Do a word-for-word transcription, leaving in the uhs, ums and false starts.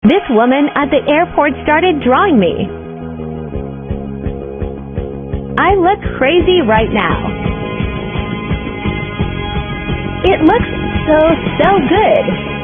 This woman at the airport started drawing me. I look crazy right now. It looks so, so good.